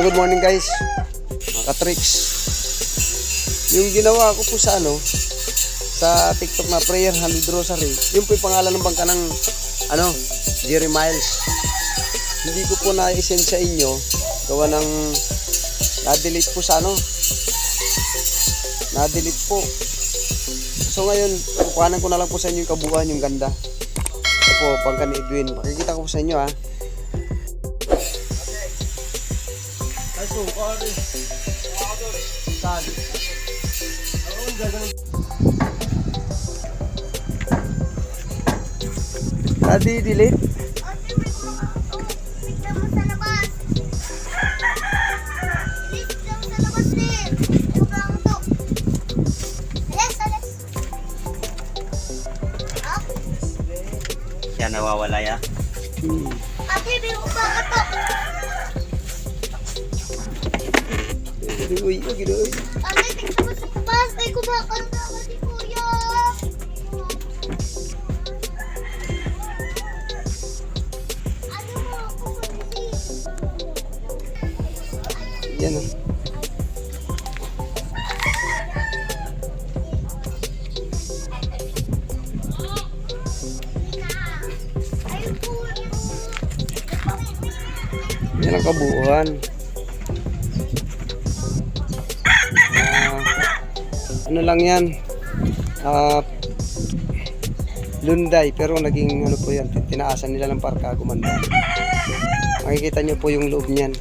good morning guys, mga ka-tricks. Yung ginawa ko po sa sa TikTok na prayer 100 rosary, yun po yung pangalan ng bangka ng Jerry Miles. Hindi ko po na-send sa inyo gawa ng na-delete po sa na-delete po. So ngayon kukuhanan ko na lang po sa inyo yung kabuuan, yung ganda. Ito po bangka ni Edwin, makikita ko po sa inyo ha. Tadi delete. Yan nawawala ya. Ate, biro ba ka to? Uy, gidoy. Ate, tingnan mo sa taas. May kumakanta ka si Kuya. Ano mo ako Yan o. Yan ang kabuuan. Ano lang yan, Lunday, pero naging po yan, tinaasan nila ng parka, gumanda. Makikita nyo po yung loob niyan.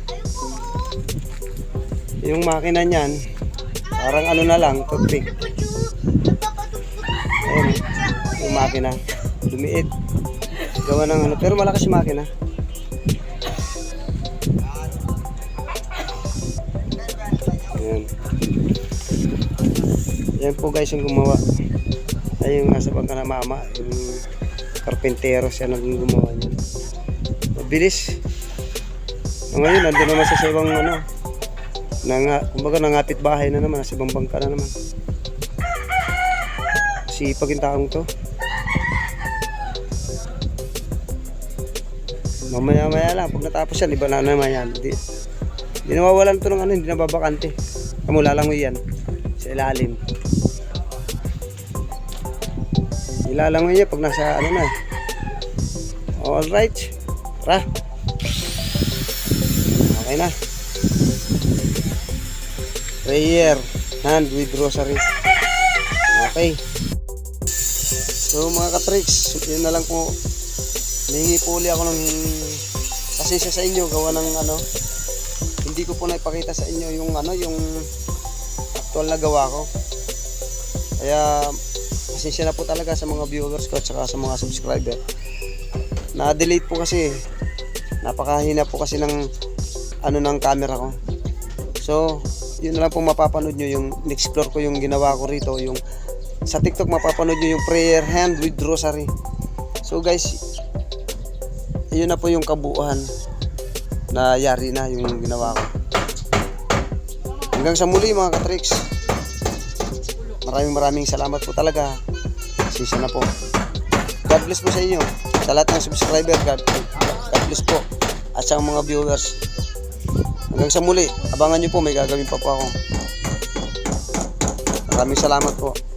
Yung makina niyan parang na lang, toothpick. Ayun, yung makina lumiit, gawa ng pero malakas yung makina. Ayan. Yan po guys yung gumawa. Ay yung nasa bangka na mama, yung karpentero siya nang gumawa niyan. Mabilis. Ngayon nandun naman sa ibang kumbaga nangapit bahay na naman, nasa ibang bangka na naman. Sipag yung taong to. Mamaya lang pag natapos yan, iba na naman yan. Hindi nawawalan to ng hindi nababakante. Kamula lang mo yan sa ilalim. Ilalangoy niya pag nasa na. Alright. Tara. Okay na. Prayer hand with rosary. Okay. So mga ka-tricks, yun na lang po. Nahingi po ulit ako ng pasensya sa inyo gawa ng hindi ko po naipakita sa inyo yung yung actual na gawa ko. Kaya pasensya na po talaga sa mga viewers ko at saka sa mga subscriber. Na-delete po kasi, napakahina po kasi ng ng camera ko. So yun na lang po mapapanood nyo, yung explore ko yung ginawa ko rito, yung sa TikTok mapapanood nyo yung prayer hand with rosary. So guys, yun na po yung kabuuan na yari na yung ginawa ko. Hanggang sa muli mga ka-tricks, maraming salamat po talaga. Sisa na po. God bless po sa inyo. Sa lahat ng subscriber, God bless po. At sa mga viewers. Hanggang sa muli, abangan nyo po, may gagawin pa po ako. Maraming salamat po.